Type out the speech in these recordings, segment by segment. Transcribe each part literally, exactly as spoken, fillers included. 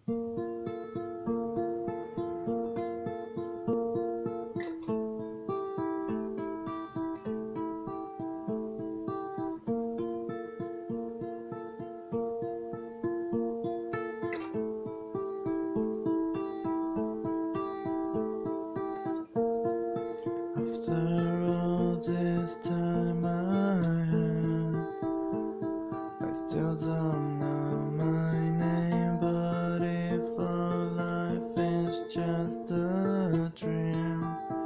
After all this time I had, I still don't know my name. But if our life is just a dream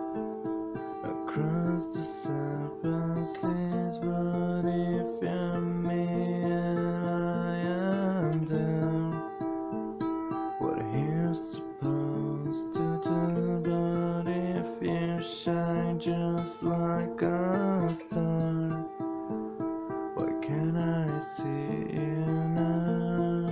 across the surfaces, what if you're me and I am them? What are you supposed to do? But if you shine just like a star, why can't I see you now?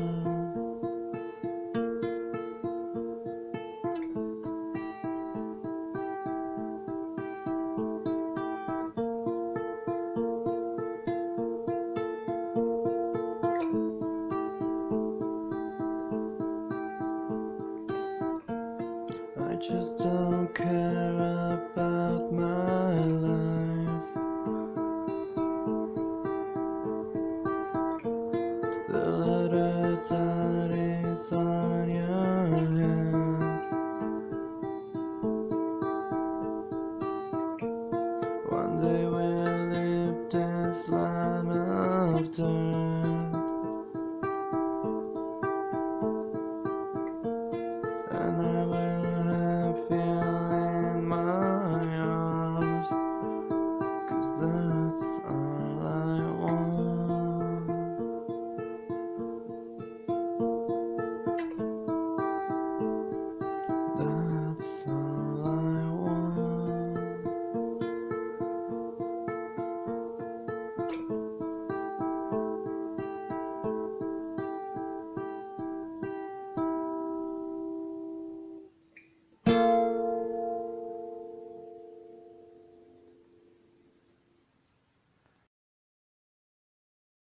I just don't care about my